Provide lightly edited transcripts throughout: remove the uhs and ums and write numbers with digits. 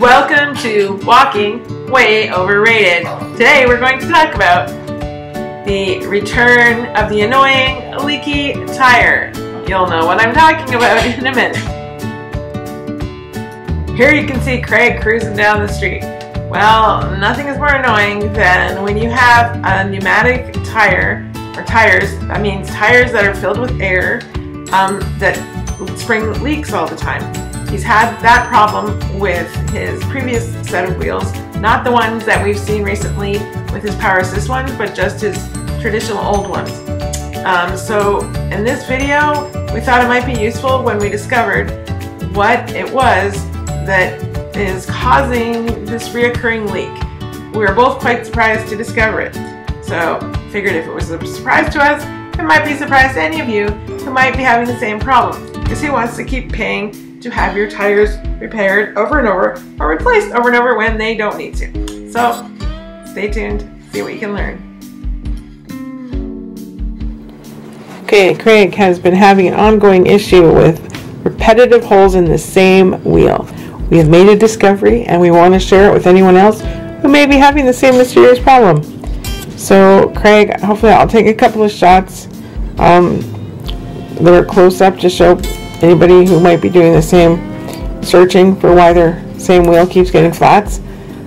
Welcome to Walking Way Overrated. Today we're going to talk about the return of the annoying leaky tire. You'll know what I'm talking about in a minute. Here you can see Craig cruising down the street. Well, nothing is more annoying than when you have a pneumatic tire, or tires, that means tires that are filled with air that spring leaks all the time. He's had that problem with his previous set of wheels, not the ones that we've seen recently with his power assist ones, but just his traditional old ones. So in this video, we thought it might be useful when we discovered what it was that is causing this reoccurring leak. We were both quite surprised to discover it. So figured if it was a surprise to us, it might be a surprise to any of you who might be having the same problem, because who wants to keep paying to have your tires repaired over and over or replaced over and over when they don't need to. So stay tuned, see what you can learn. Okay, Craig has been having an ongoing issue with repetitive holes in the same wheel. We have made a discovery and we want to share it with anyone else who may be having the same mysterious problem. So Craig, hopefully I'll take a couple of shots that are close up to show anybody who might be doing the same, searching for why their same wheel keeps getting flats.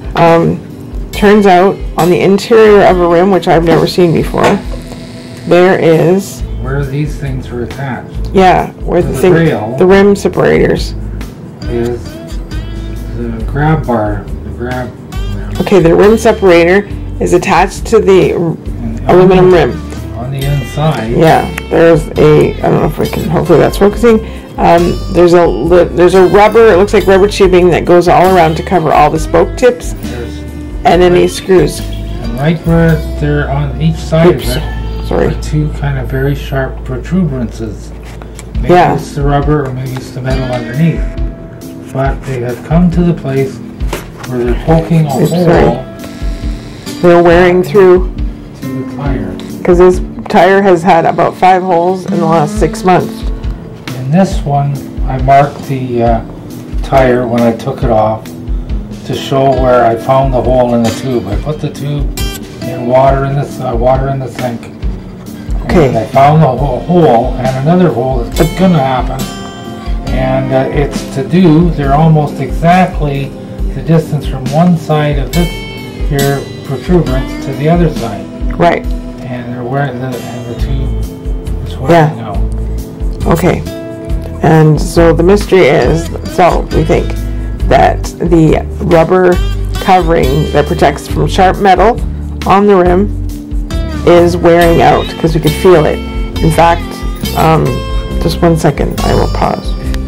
Turns out on the interior of a rim, which I've never seen before, there is where these things are attached. Yeah, where the rim separators is the grab bar. Okay, the rim separator is attached to the aluminum rim. On the inside. Yeah, there's a, I don't know if we can, hopefully that's focusing. There's a rubber, it looks like rubber tubing that goes all around to cover all the spoke tips, and then these screws. And right where they're on each side of it are two kind of very sharp protuberances. Maybe it's the rubber or maybe it's the metal underneath. But they have come to the place where they're poking a hole. They're wearing through to the tire. Because this tire has had about 5 holes in the last 6 months. In this one, I marked the tire when I took it off to show where I found the hole in the tube. I put the tube in water in the sink. Okay. And I found the hole and another hole that's going to happen. And it's to do, they're almost exactly the distance from one side of this here protuberance to the other side. Right. And they're wearing the tube is wearing out. Okay. And so the mystery is, so we think that the rubber covering that protects from sharp metal on the rim is wearing out, because we could feel it. In fact, just 1 second, I will pause.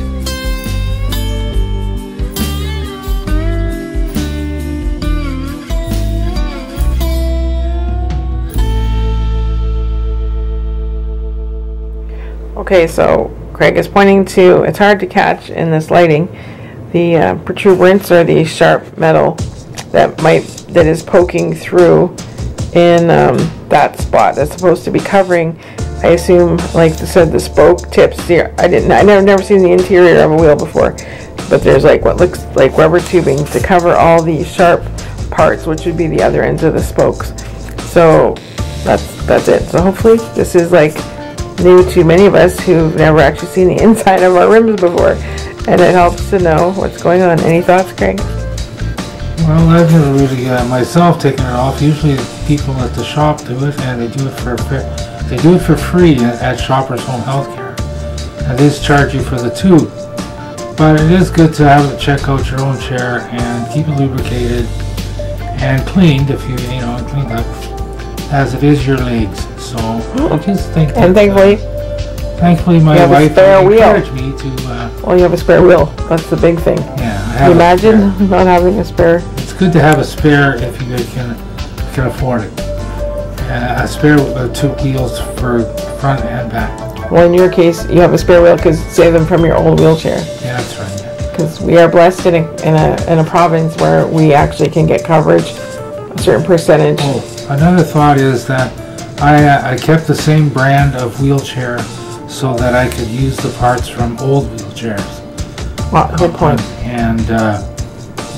Okay, so Craig is pointing to, it's hard to catch in this lighting, the protuberance or the sharp metal that is poking through in that spot that's supposed to be covering, I assume, like I said, the spoke tips here. I've never seen the interior of a wheel before, but there's like what looks like rubber tubing to cover all the sharp parts, which would be the other ends of the spokes. So that's it. So hopefully this is like new to many of us who've never actually seen the inside of our rims before, and it helps to know what's going on. Any thoughts, Craig? Well, I've never really myself taken it off. Usually people at the shop do it, and they do it for free at Shoppers Home Healthcare, and they just charge you for the tube. But it is good to have it check out your own chair and keep it lubricated and cleaned if you cleaned up, as it is your legs. So I just think. And thankfully, my wife encouraged me to. Well, you have a spare wheel. That's the big thing. Yeah. Can you imagine not having a spare? It's good to have a spare if you can afford it. A spare with 2 wheels for front and back. Well, in your case, you have a spare wheel because save them from your old wheelchair. Yeah, that's right. Because we are blessed in a province where we actually can get coverage, a certain percentage. Oh, another thought is that I kept the same brand of wheelchair so that I could use the parts from old wheelchairs. Wow, good point. And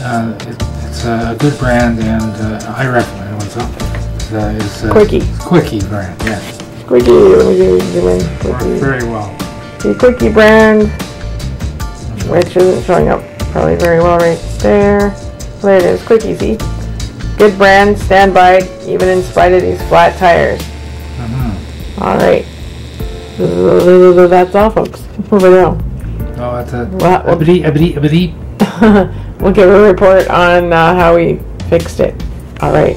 It's a good brand, and I recommend it. It's Quickie. Quickie brand, yes. Quickie, let me zoom in. Works very well. The Quickie brand, which isn't showing up probably very well right there. There it is, Quickie, see? Good brand, stand by it, even in spite of these flat tires. Alright. That's all, folks. Over there. Oh, that's a beep. We'll give a report on how we fixed it. Alright.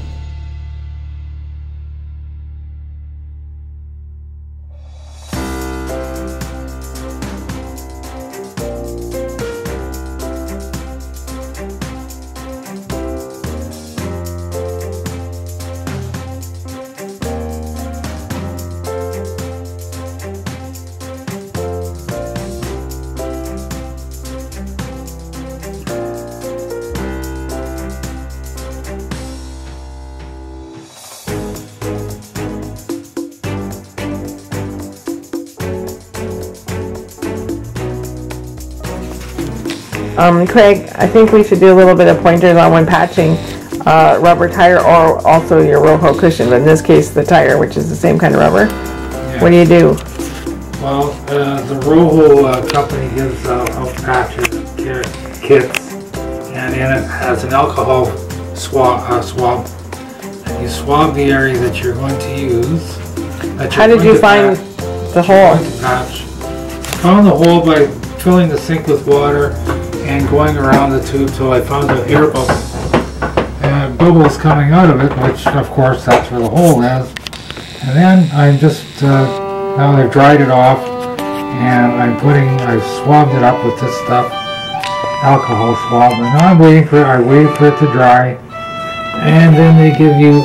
Craig, I think we should do a little bit of pointers on when patching rubber tire, or also your Rojo cushion, but in this case the tire, which is the same kind of rubber. Yeah. What do you do? Well, the Rojo company gives out patches kits, and in it has an alcohol swab. And you swab the area that you're going to use. How did you find the hole? Found the hole by filling the sink with water and going around the tube till I found the air bubble. And bubbles coming out of it, which of course that's where the hole is. And then I'm just, now I've dried it off, and I've swabbed it up with this stuff, alcohol swab, and now I waited for it to dry. And then they give you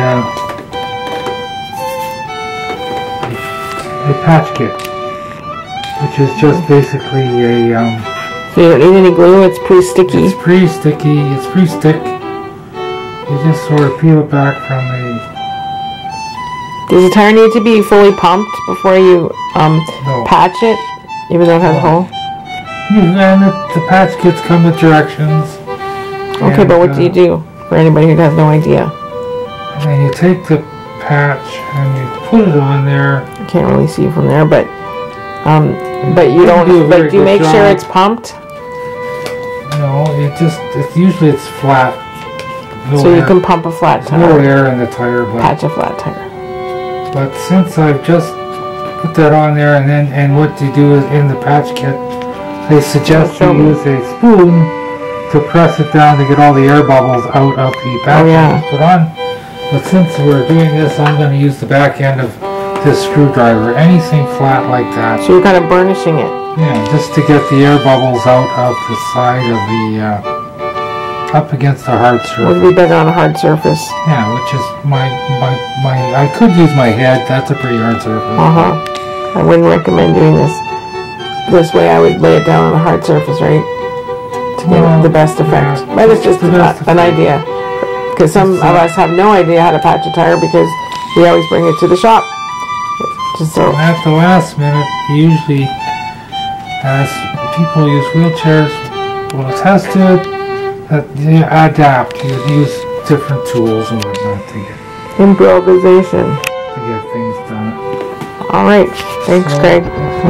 a patch kit, which is just basically a so you don't need any glue, it's pre-sticky. It's pre-sticky, it's pre-stick. You just sort of peel it back from the... Does the tire need to be fully pumped before you patch it, even though it has a hole? And the patch kits come with directions. Okay, but what do you do for anybody who has no idea? And then you take the patch and you put it on there. I can't really see from there, but you don't. But do you make sure it's pumped? No, usually it's flat. So you can pump a flat tire. No air in the tire, but patch a flat tire. But since I've just put that on there, and what you do is in the patch kit, they suggest you use a spoon to press it down to get all the air bubbles out of the patch you put on. But since we're doing this, I'm going to use the back end of this screwdriver. Anything flat like that. So you're kind of burnishing it. Yeah, just to get the air bubbles out of the side of the, up against the hard surface. Would be better on a hard surface. Yeah, which is I could use my head. That's a pretty hard surface. I wouldn't recommend doing this way. I would lay it down on a hard surface, right? To get the best effect. Yeah, but it's just an idea. Because some of us have no idea how to patch a tire because we always bring it to the shop. Just so. At the last minute, usually, as people use wheelchairs, well, tested, you adapt. You use different tools and whatnot to get improvisation to get things done. All right, thanks, Craig.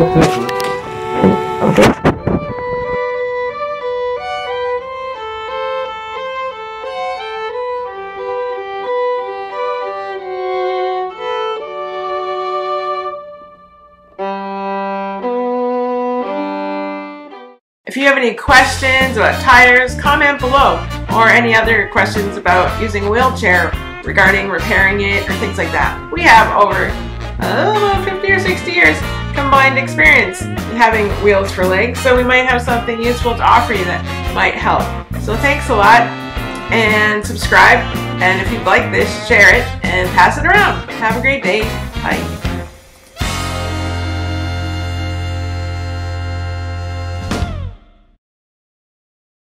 Okay. If you have any questions about tires, comment below, or any other questions about using a wheelchair regarding repairing it or things like that. We have over 50 or 60 years combined experience in having wheels for legs, so we might have something useful to offer you that might help. So thanks a lot, and subscribe, and if you'd like this, share it and pass it around. Have a great day. Bye.